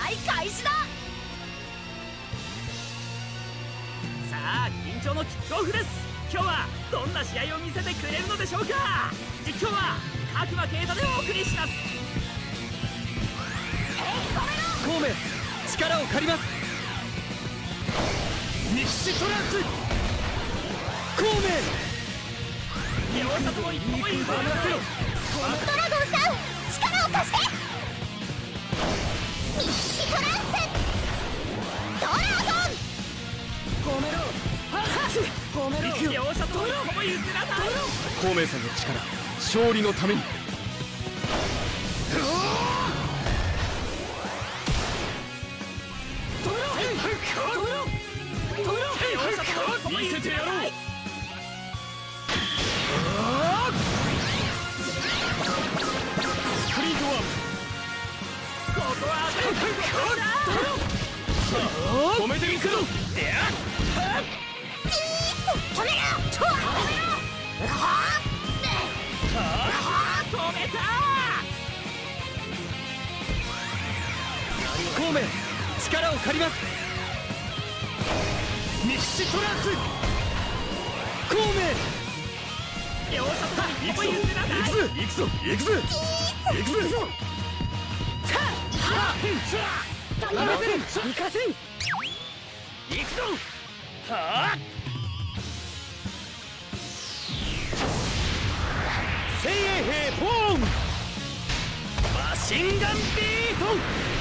合開始だ。さあ緊張のキックオフです。今日はどんな試合を見せてくれるのでしょうか。実況は白馬啓太でお送りします。 孔明、力を借ります。ミキシトランス孔明、 両者とも一歩も譲らない。 ドラゴンさん、力を貸して。ミキシトランスドラゴン。 褒めろ、褒めろ。 両者とも一歩も譲らない。 孔明さんの力、勝利のために。 見せてやろう。 スクリートワン。 ここは止めていくぞ。 止めろ。 止めた。 孔明、力を借ります。ミキシトランス孔明、 両者とも一歩も譲らない。 行くぞ行くぞ行くぞ行くぞ。 止めろ。 行かせん。 行くぞ。はあ。 精鋭兵ポーン。 マシンガンビート。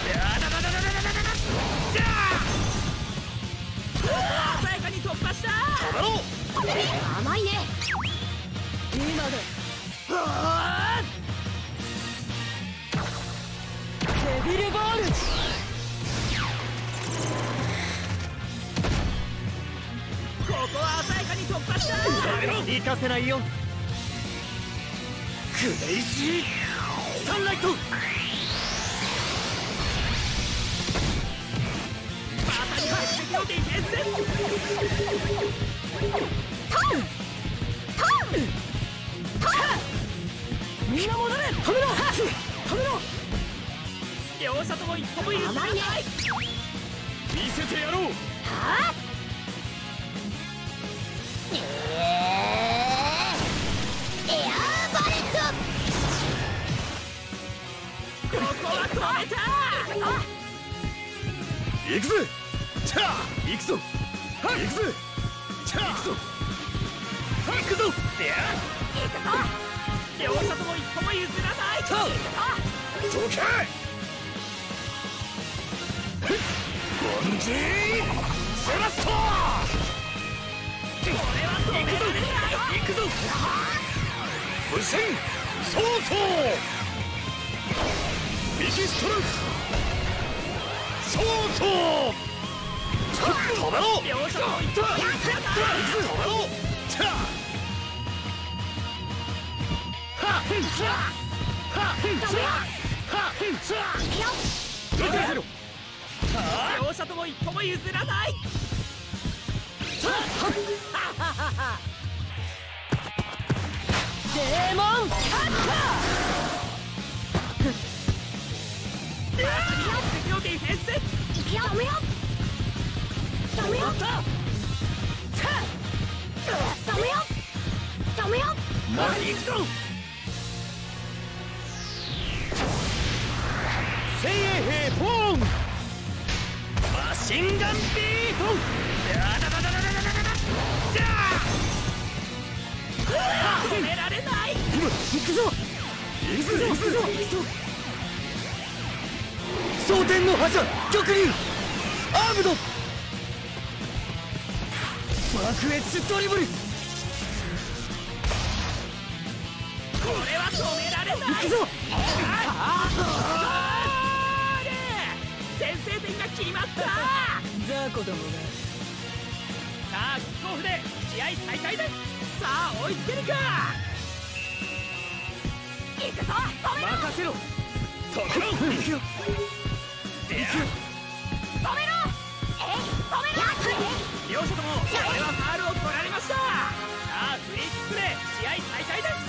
鮮やかに突破した。 甘いね。 今だ。デビルボール。 ここは鮮やかに突破した。 行かせないよ。クレイジーサンライト。 まさに鉄壁のディフェンスです。 みんな戻れ。止めろ止めろ。 両者とも一歩も譲らない。 見せてやろう。 エアーバレット。 ここは止めた。 行くぞ。チャー行くぞ。行くぞ。チャー行くぞ。行くぞ。 両者とも一歩も譲らない。 どけ。ボンジーセラスト。 これは止められない。 行くぞ。無線ソーソーミキストランスソーソー。止めろ。 両者とも一歩も譲らない。 止めろ。チャーはっチャーはっチャーはっチャー。任せろ。 両者とも一歩も譲らない。 デーモンハッ鉄壁のディフェンスです。 いくよ。止めよ。止めよ。止めよ。止めよ。 前に行くぞ。精鋭兵ポーン。 マシンガンビート。止められない。 今行くぞ。行くぞ行くぞ。蒼天の覇者玉竜アームド爆エッジドリブル。 これは止められない。 行くぞ。 先制点が決まった。 ザコどもが。 さあキックオフで試合再開です。さあ追いつけるか。 行くぞ。止めろ。 任せろ。止めろ。行くよ。 止めろ。 止めろ。 両者ともこれはファウルを取られました。さあフリーキックで試合再開です。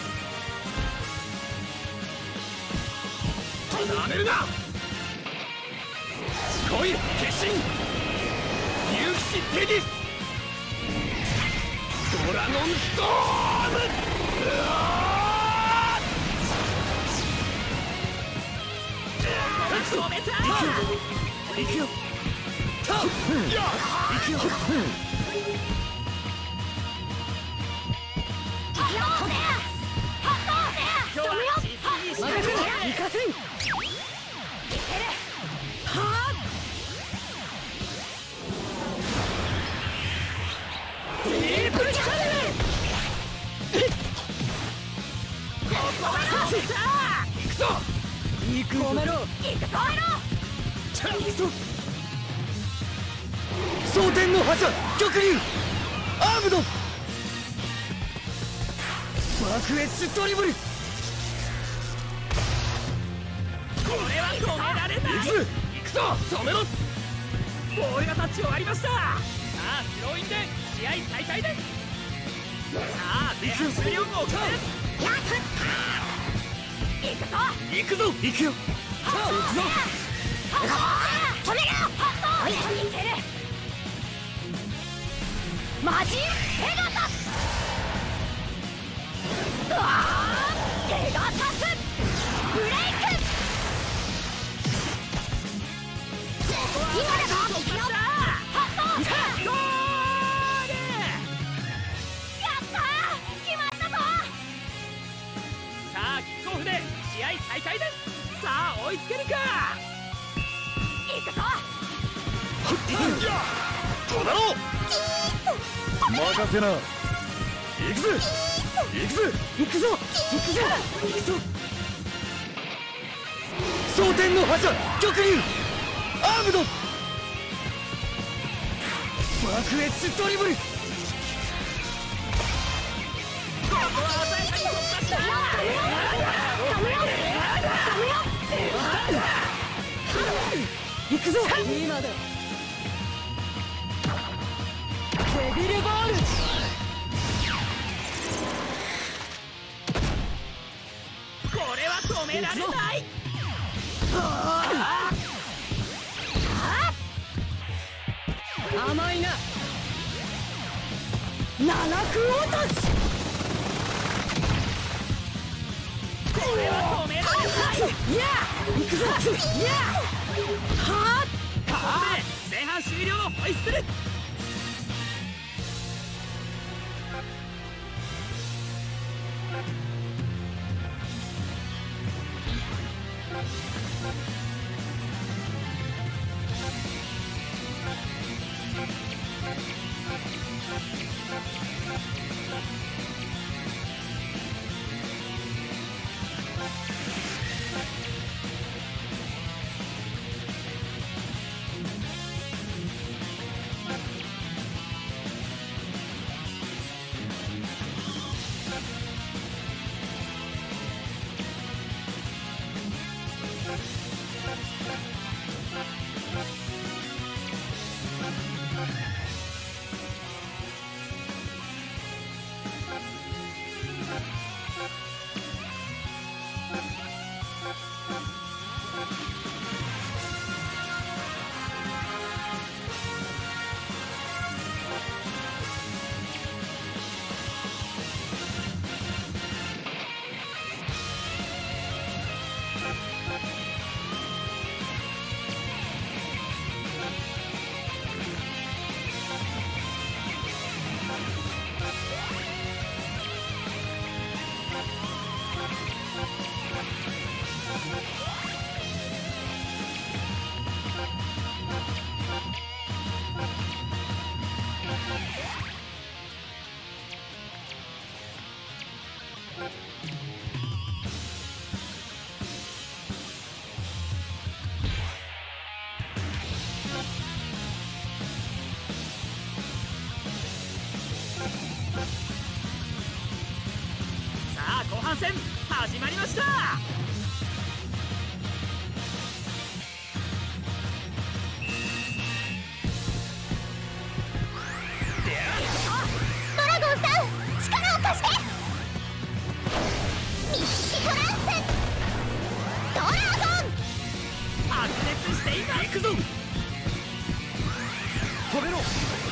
なめるな。 来い決心勇気士テディスドラゴンストーム。 止めた。 行くよた行くよ今日は実にしない行かせんディープキャネル。ここは止めた。 行くぞ行く止めろ行くぞ蒼天の覇者極竜アームド爆エッジドリブルこれは止められない。 行くぞ止めろボールがタッチ終わりました。さあスローインで試合再開です。さあ前半終了後行くぞ行くよ行くぞ止めろいけるマジペガサスペガサスブレイク今だぞ行くよゴール。 やったー決まったぞさあキックオフで試合再開です。さあ追いつけるか。 行くぞどうだろう任せな行くぜ行くぜ行くぞ行くぞ行くぞ蒼天の覇者極竜アームド爆エッジドリブルここは鮮やかに突破した。 行くぞ今だデビルボールこれは止められない。 甘いな七空落としこれは止められない。 や行くぞやはここで前半終了のホイッスル。後半戦始まりました。 ドラゴンさん力を貸してミッシトランスドラゴン白熱しています。 行くぞ止めろ。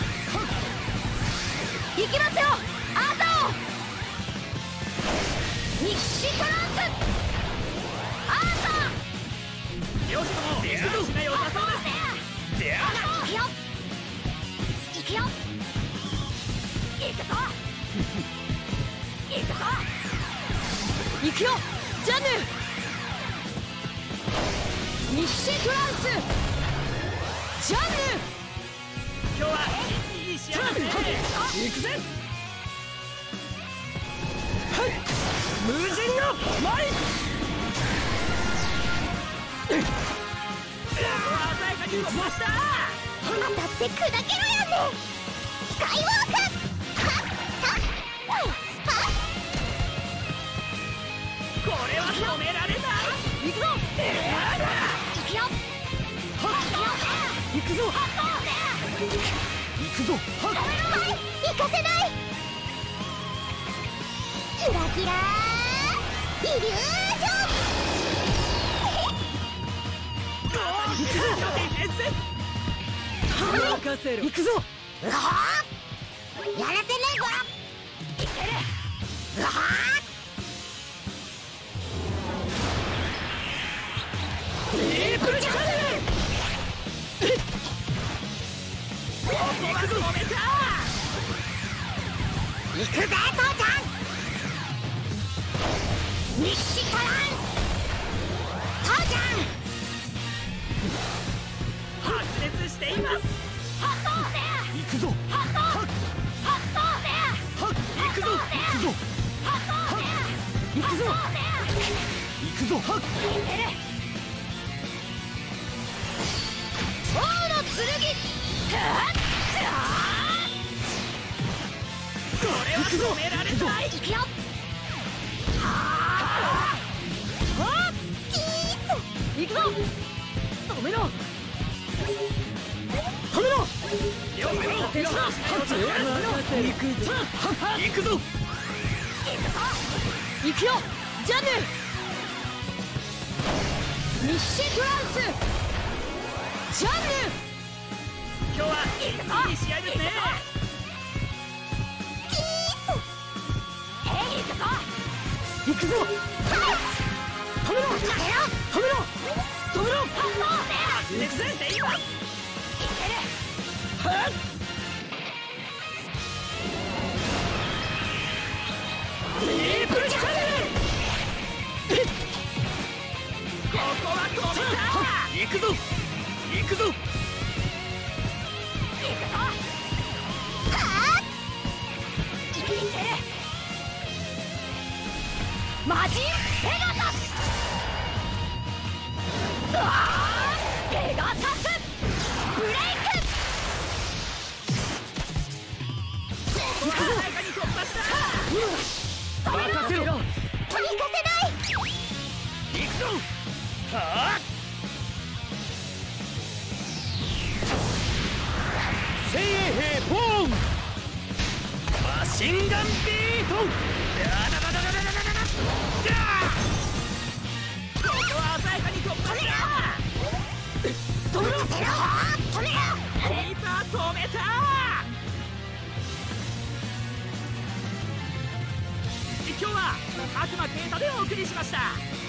行きますよアートミキシトランスアート両者とも調子が良さそうです。 行くよ行くよ行くぞ行くぞ行くよジャンヌミキシトランスジャンヌ今日はいい試合ですね。 行くぜ。はい無人の前。 鮮やかに飛ばした。 当たって砕けろやんねスカイウォークはっはっはっこれは止められない。 行くぞ行くよ行くぞ。行くぞ。はっ。 はい行かせないキラキライリュージ任せろ。行くぞ。 ョンうわーやらせねえぞいけるうわトリプルチャレンここは止めた。 行くぜ父ちゃんミキシトランス父ちゃん白熱しています。 ハットーね行くぞ。 ハットーねはっ。行くぞ。行くぞ。 ハットーね行くぞ。 ね行くぞ。はっ。 いける王の剣はっこれは止められない。 行くよはっキース行くぞ。止めろ。止めろ。 両者とも調子が良さそうです。 行くぞ。行くぞ。 行くよジャンヌミッシトランスジャンヌ今日はいい試合ですね。 キース行くぞ行くぞ。止めろ。止めろ。止めろ。 白熱しています。 はっ。トリプルチャレンここは止めた。 行くぞ。行くぞ。 マジンペガサスペガサスブレイク鮮やかに突破した。 任せろ。 取りかせない行くぞ。はっ。精鋭兵ボーン。マシンガンビート。 ここは鮮やかに突破した。 止めろ止めろリーパー止めた。今日は白馬啓太でお送りしました。